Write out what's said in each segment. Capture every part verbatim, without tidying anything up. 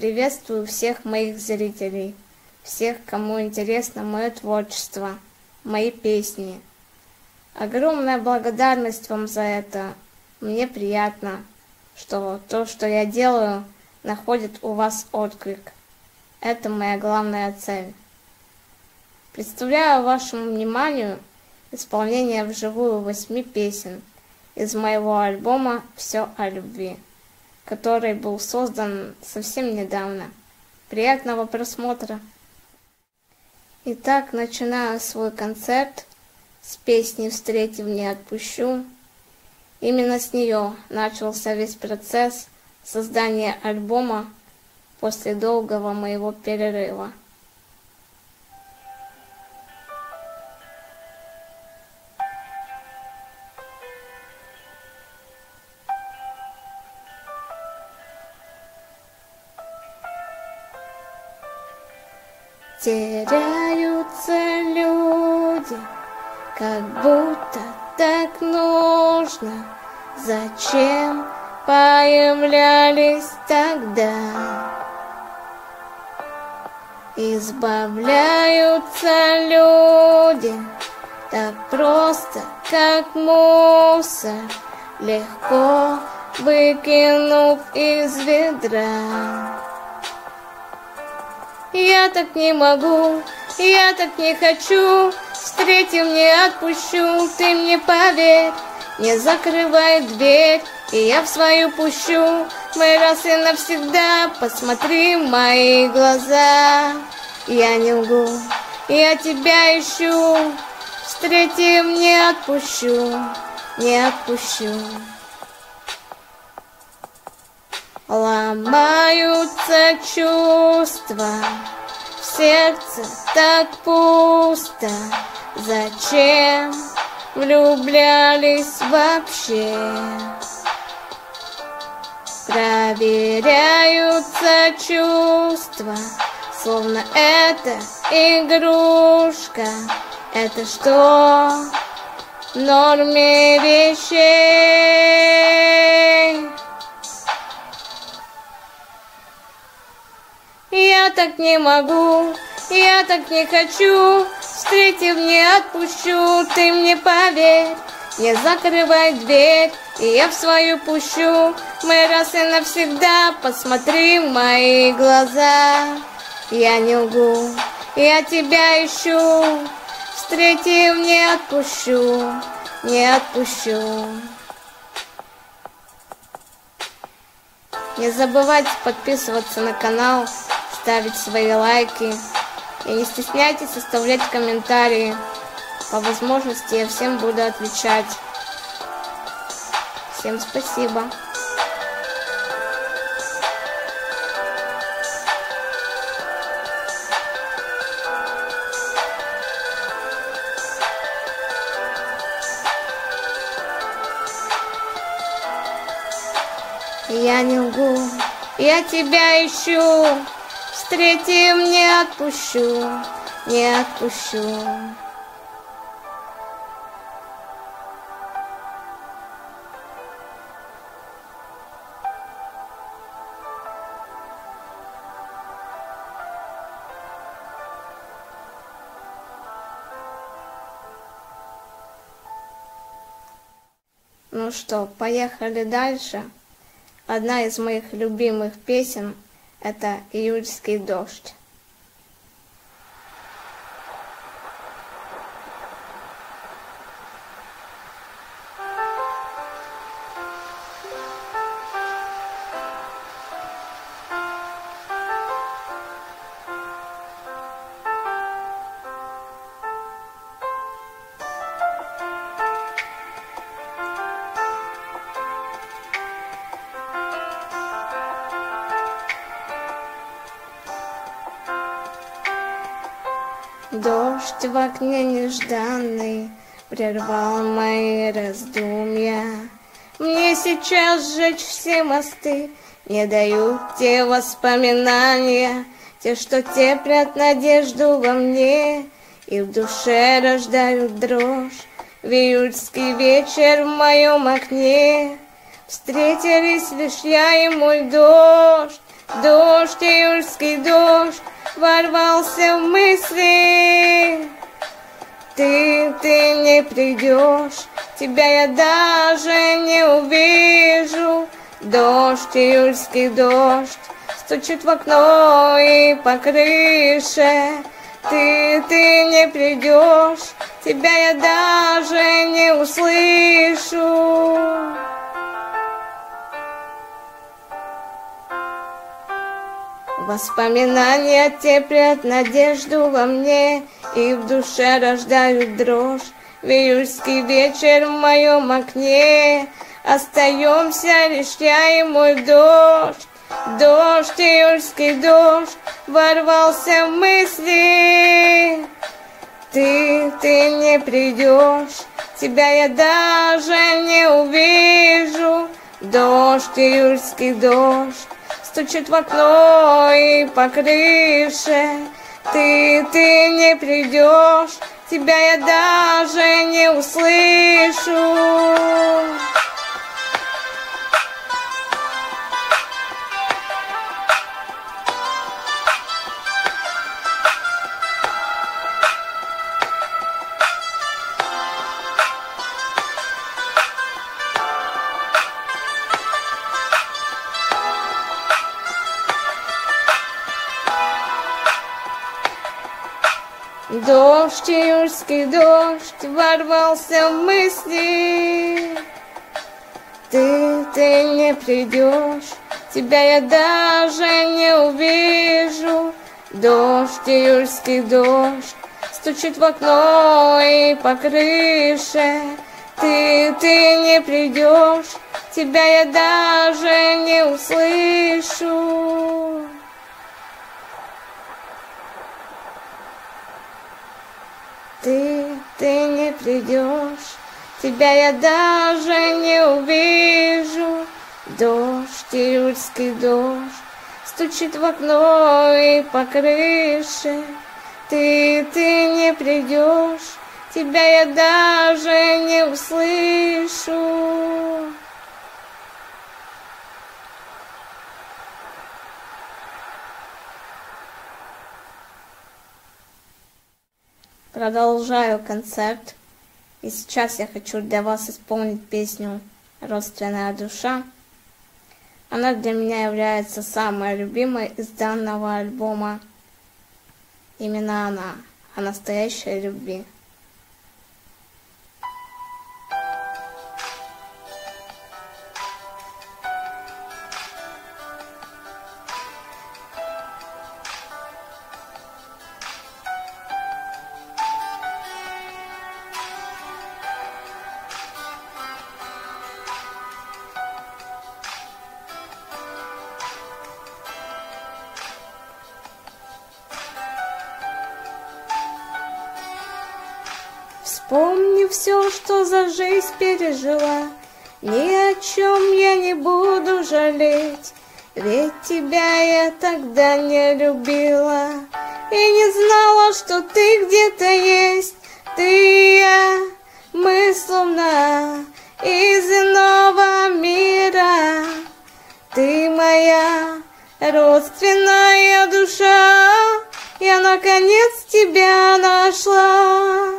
Приветствую всех моих зрителей, всех, кому интересно мое творчество, мои песни. Огромная благодарность вам за это. Мне приятно, что то, что я делаю, находит у вас отклик. Это моя главная цель. Представляю вашему вниманию исполнение вживую восьми песен из моего альбома «Все о любви», который был создан совсем недавно. Приятного просмотра! Итак, начинаю свой концерт с песни «Встретив, не отпущу». Именно с нее начался весь процесс создания альбома после долгого моего перерыва. Теряются люди, как будто так нужно. Зачем появлялись тогда? Избавляются люди так просто, как мусор, легко выкинув из ведра. Я так не могу, я так не хочу, встретив, не отпущу, ты мне поверь, не закрывай дверь, и я в свою пущу. Мы раз и навсегда, посмотри в мои глаза. Я не лгу, я тебя ищу, встретив, не отпущу, не отпущу. Ломаются чувства, в сердце так пусто. Зачем влюблялись вообще? Проверяются чувства, словно это игрушка. Это что в норме вещей? Я так не могу, я так не хочу, встретив, не отпущу, ты мне поверь, не закрывай дверь, и я в свою пущу. Мы раз и навсегда, посмотри в мои глаза. Я не лгу, я тебя ищу, встретив, не отпущу, не отпущу. Не забывайте подписываться на канал, ставить свои лайки и не стесняйтесь оставлять комментарии. По возможности я всем буду отвечать. Всем спасибо. Я не лгу, я тебя ищу, встретив, не отпущу, не отпущу. Ну что, поехали дальше. Одна из моих любимых песен – это «Июльский дождь». Дождь в окне нежданный прервал мои раздумья. Мне сейчас сжечь все мосты не дают те воспоминания, те, что теплят надежду во мне и в душе рождают дрожь. В июльский вечер в моем окне встретились лишь я и мой дождь, дождь и июльский дождь ворвался в мысли. Ты, ты не придешь, тебя я даже не увижу. Дождь, июльский дождь, стучит в окно и по крыше. Ты, ты не придешь, тебя я даже не услышу. Воспоминания теплят надежду во мне, и в душе рождают дрожь. В июльский вечер в моем окне остаемся лишь я и мой дождь. Дождь, июльский дождь, ворвался в мысли. Ты, ты не придешь, тебя я даже не увижу. Дождь, июльский дождь, стучит в окно и по крыше. Ты, ты не придешь, тебя я даже не услышу. Дождь, июльский дождь, ворвался в мысли. Ты, ты не придешь, тебя я даже не увижу. Дождь, июльский дождь, стучит в окно и по крыше. Ты, ты не придешь, тебя я даже не услышу. Ты, ты не придешь, тебя я даже не увижу. Дождь, июльский дождь, стучит в окно и по крыше. Ты, ты не придешь, тебя я даже не услышу. Продолжаю концерт, и сейчас я хочу для вас исполнить песню «Родственная душа». Она для меня является самой любимой из данного альбома. Именно она, о настоящей любви. Вспомни все, что за жизнь пережила, ни о чем я не буду жалеть, ведь тебя я тогда не любила и не знала, что ты где-то есть. Ты и я, мы словно из иного мира. Ты моя родственная душа, я наконец тебя нашла.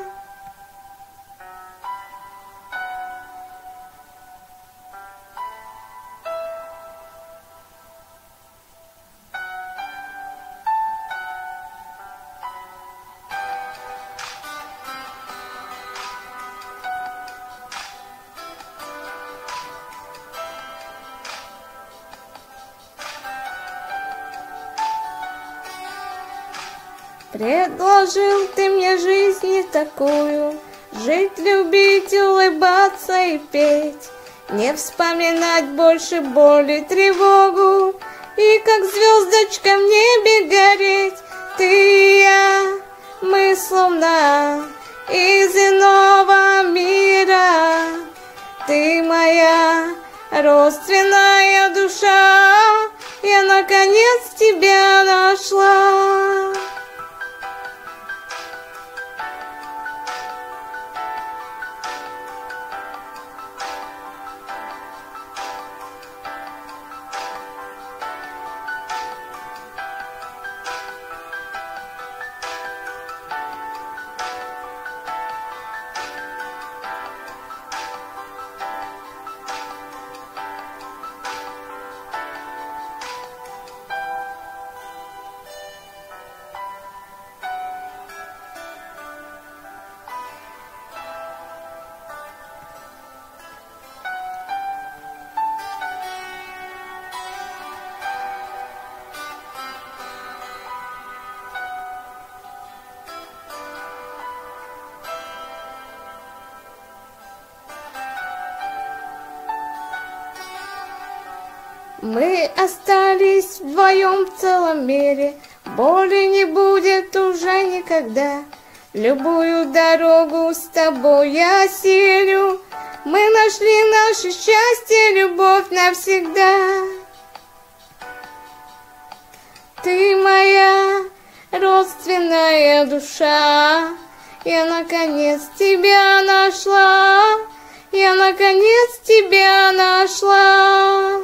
Предложил ты мне жизнь не такую, жить, любить, улыбаться и петь, не вспоминать больше боль и тревогу, и как звездочка в небе гореть. Ты и я, мы словно из иного мира. Ты моя родственная душа, я наконец тебя нашла. Мы остались вдвоем в целом мире, боли не будет уже никогда. Любую дорогу с тобой я осилю. Мы нашли наше счастье, любовь навсегда. Ты моя родственная душа, я наконец тебя нашла, я наконец тебя нашла.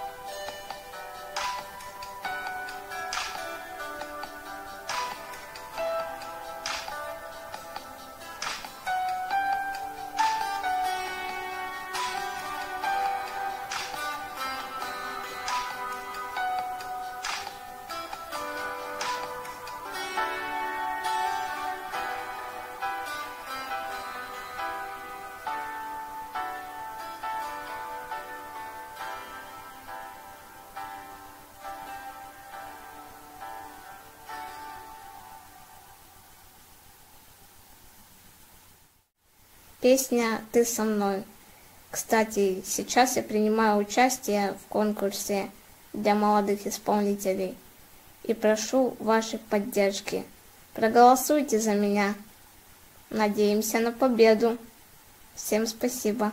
Песня «Ты со мной». Кстати, сейчас я принимаю участие в конкурсе для молодых исполнителей и прошу вашей поддержки. Проголосуйте за меня. Надеемся на победу. Всем спасибо.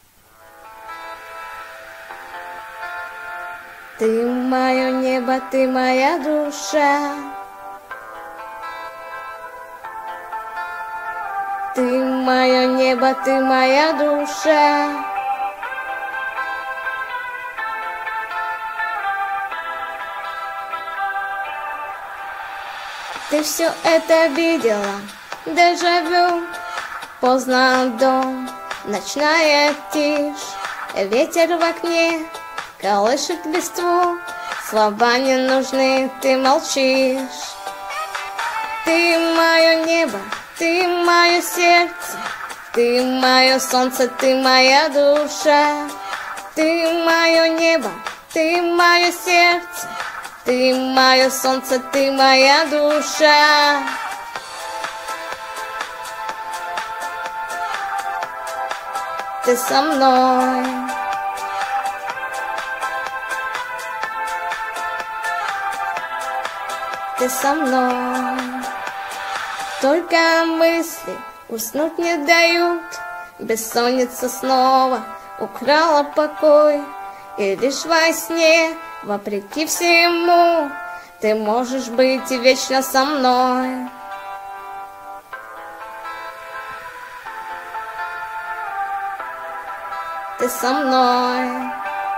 Ты мое небо, ты моя душа. Ты мое небо, ты моя душа. Ты все это видела, дежавю. Поздно дом, ночная тишь, ветер в окне колышет листву. Слова не нужны, ты молчишь. Ты мое небо, ты мое сердце, ты мое солнце, ты моя душа. Ты мое небо, ты мое сердце, ты мое солнце, ты моя душа. Ты со мной. Ты со мной. Только мысли уснуть не дают. Бессонница снова украла покой. И лишь во сне, вопреки всему, ты можешь быть вечно со мной. Ты со мной.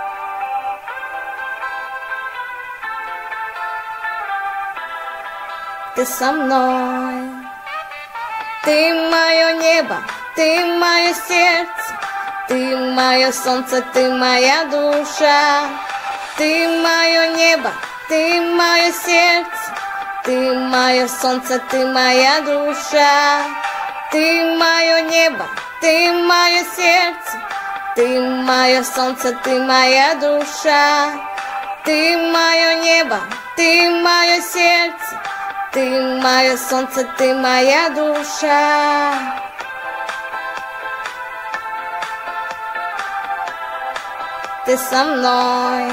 Ты со мной. Ты мое небо, ты мое сердце, ты мое солнце, ты моя душа. Ты мое небо, ты мое сердце, ты мое солнце, ты моя душа. Ты мое небо, ты мое сердце, ты мое солнце, ты моя душа. Ты мое небо, ты мое сердце, ты мое солнце, ты моя душа. Ты со мной.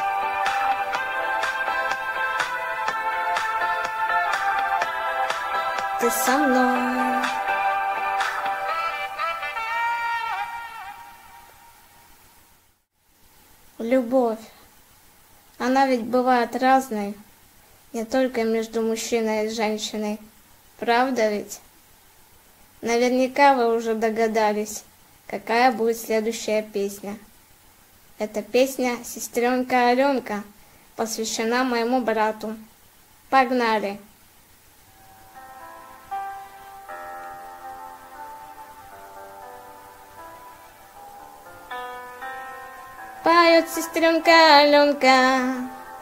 Ты со мной. Любовь, она ведь бывает разной, не только между мужчиной и женщиной. Правда ведь? Наверняка вы уже догадались, какая будет следующая песня. Эта песня «Сестренка Аленка» посвящена моему брату. Погнали! Поет сестренка Аленка.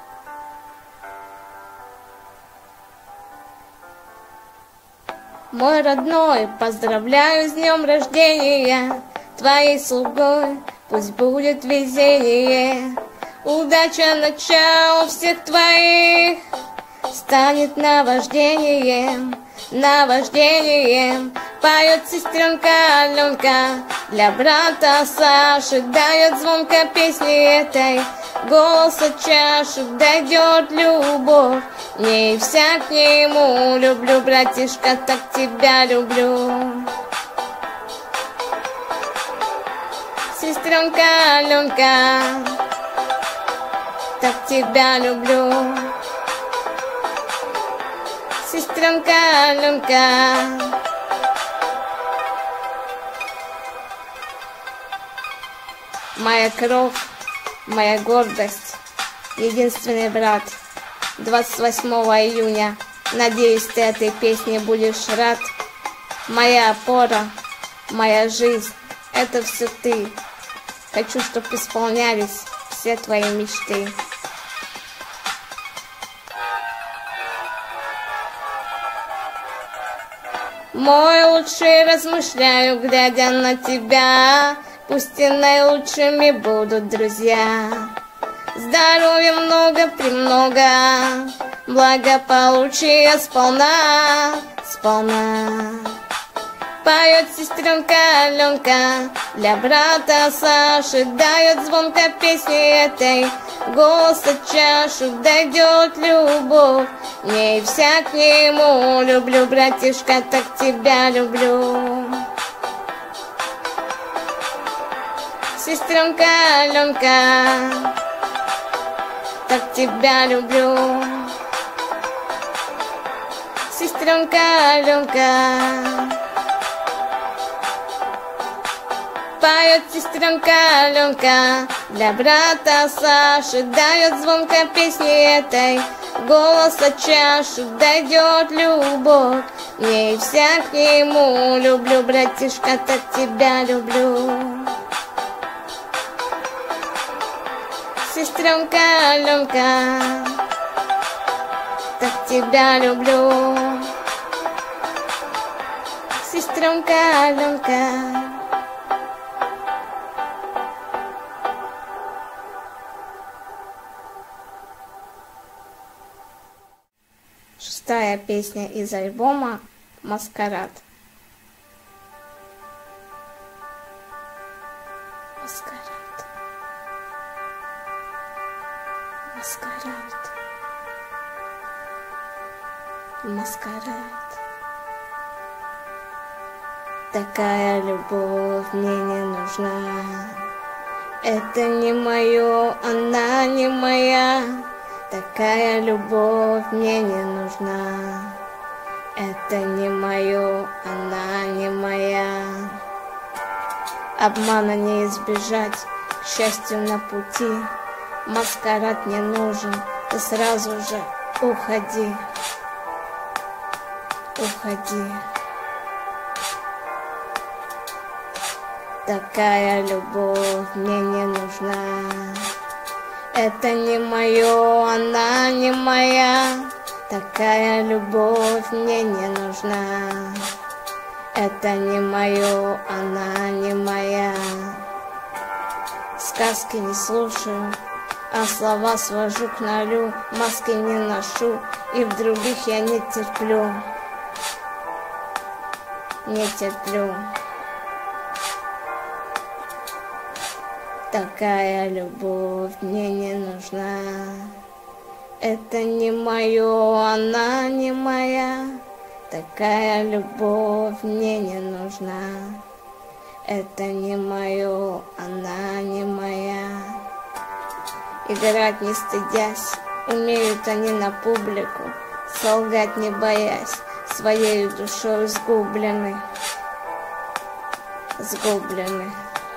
Мой родной, поздравляю с днем рождения, твоей слугой пусть будет везение. Удача начала всех твоих станет наваждением, наваждением. Поет сестренка Аленка для брата Саши, дает звонко песни этой, голоса чашу, дойдет любовь, не вся к нему. Люблю, братишка, так тебя люблю. Сестренка Аленка, так тебя люблю. Сестренка Аленка. Моя кровь, моя гордость, единственный брат. двадцать восьмого июня, надеюсь, ты этой песне будешь рад. Моя опора, моя жизнь, это все ты. Хочу, чтоб исполнялись все твои мечты. Мой лучший, размышляю, глядя на тебя. Пусть и наилучшими будут друзья. Здоровья много, премного, благополучия сполна, сполна. Поет сестренка Аленка для брата Саши, дает звонко песни этой, голоса чашу, дойдет любовь, не вся к нему. Люблю, братишка, так тебя люблю. Сестренка Аленка, так тебя люблю. Сестренка Аленка. Поет сестренка Аленка для брата Саши, дает звонко песни этой, голоса чашу, дойдет любовь, не вся к нему. Люблю, братишка, так тебя люблю. Сестренка Аленка, так тебя люблю. Сестренка Аленка. Шестая песня из альбома «Маскарад». Маскарад. Маскарад. Маскарад. Такая любовь мне не нужна. Это не мое, она не моя. Такая любовь мне не нужна. Это не мое, она не моя. Обмана не избежать, к счастью на пути. Маскарад не нужен, ты сразу же уходи. Уходи. Такая любовь мне не нужна. Это не мое, она не моя. Такая любовь мне не нужна. Это не мое, она не моя. Сказки не слушаю, а слова свожу к нулю. Маски не ношу, и в других я не терплю. Не терплю. Такая любовь мне не нужна. Это не мое, она не моя. Такая любовь мне не нужна. Это не мое, она не моя. Играть не стыдясь, умеют они на публику, солгать не боясь, своей душой сгублены, сгублены.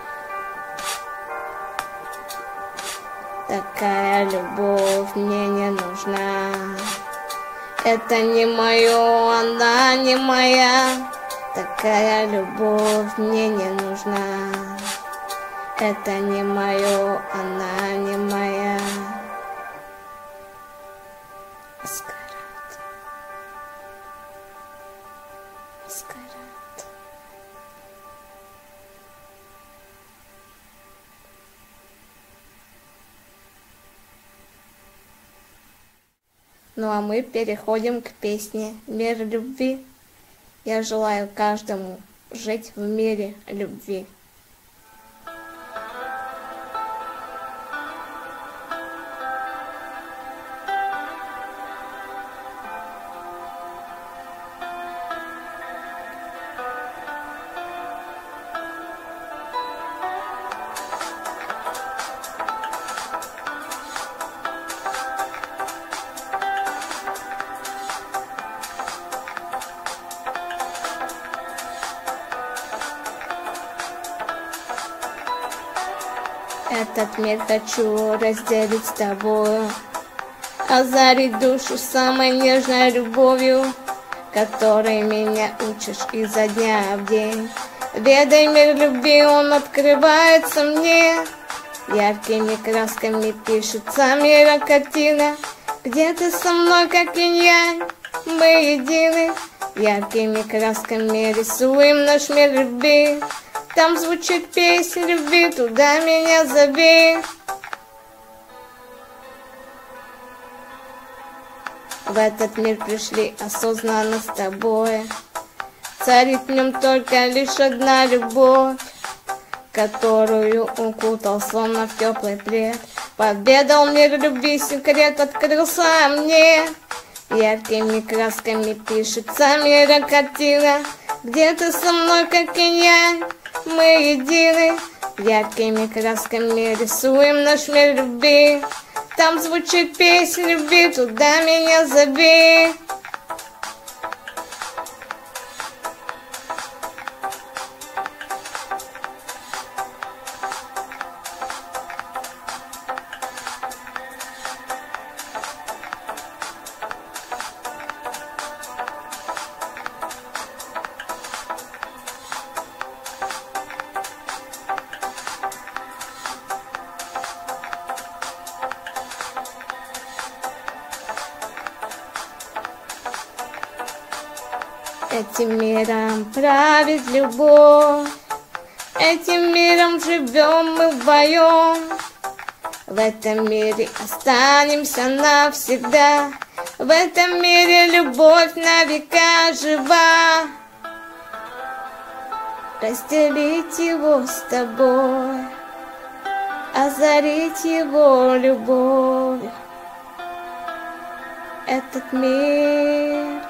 Такая любовь мне не нужна. Это не мое, она не моя. Такая любовь мне не нужна. Это не мое, она не моя. Маскарад. Маскарад. Ну а мы переходим к песне «Мир любви». Я желаю каждому жить в мире любви. Этот мир хочу разделить с тобою, озарить душу самой нежной любовью, которой меня учишь изо дня в день. Ведай мир любви, он открывается мне, яркими красками пишется мира картина, где ты со мной, как инь-янь, мы едины. Яркими красками рисуем наш мир любви, там звучит песня любви, туда меня зови. В этот мир пришли осознанно с тобой, царит в нем только лишь одна любовь, которую укутал словно в теплый плед. Поведал мир любви, секрет открылся мне, яркими красками пишется мира картина, где ты со мной, как инь-янь, мы едины. Яркими красками рисуем наш мир любви, там звучит песня любви, туда меня зови. Этим миром правит любовь, этим миром живем мы вдвоем. В этом мире останемся навсегда, в этом мире любовь на века жива. Разделить его с тобой, озарить его любовью, этот мир.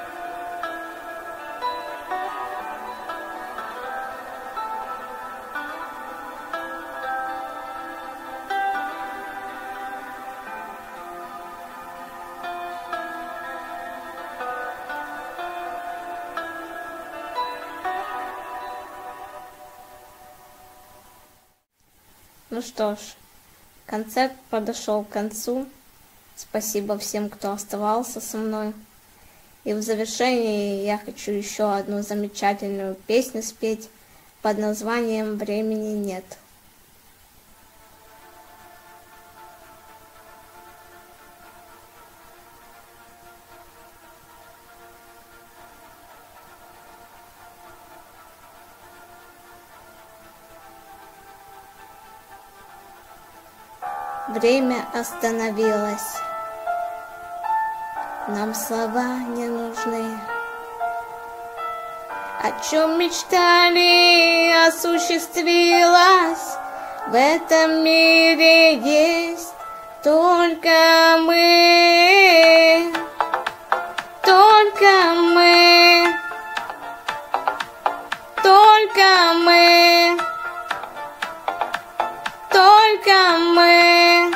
Ну что ж, концерт подошел к концу. Спасибо всем, кто оставался со мной. И в завершении я хочу еще одну замечательную песню спеть под названием «Времени нет». Время остановилось, нам слова не нужны. О чем мечтали, осуществилось. В этом мире есть только мы, только мы, только мы, только мы,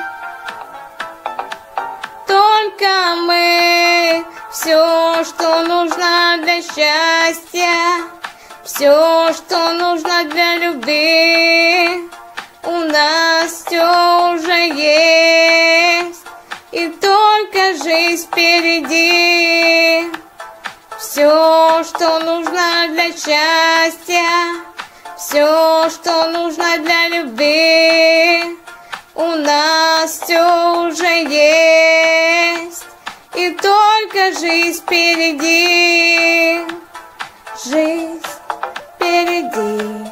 только мы. Все, что нужно для счастья, все, что нужно для любви, у нас все уже есть, и только жизнь впереди. Все, что нужно для счастья, все, что нужно для любви, у нас все уже есть, и только жизнь впереди. Жизнь впереди,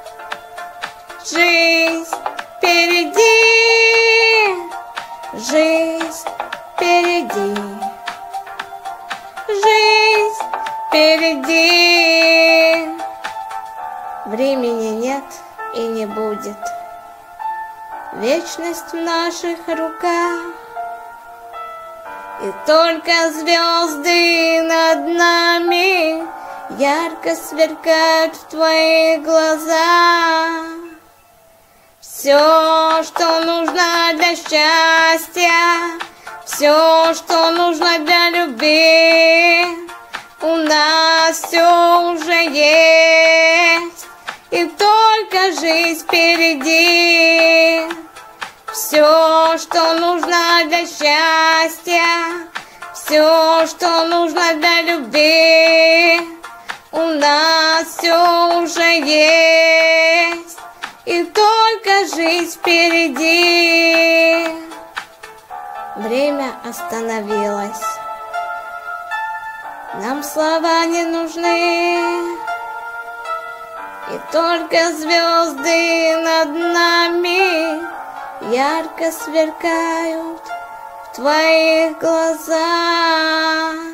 жизнь впереди, жизнь впереди, впереди. Времени нет и не будет. Вечность в наших руках. И только звезды над нами ярко сверкают в твоих глазах. Все, что нужно для счастья, все, что нужно для любви, у нас все уже есть, и только жизнь впереди. Все, что нужно для счастья, все, что нужно для любви, у нас все уже есть, и только жизнь впереди. Время остановилось. Нам слова не нужны, и только звезды над нами ярко сверкают в твоих глазах.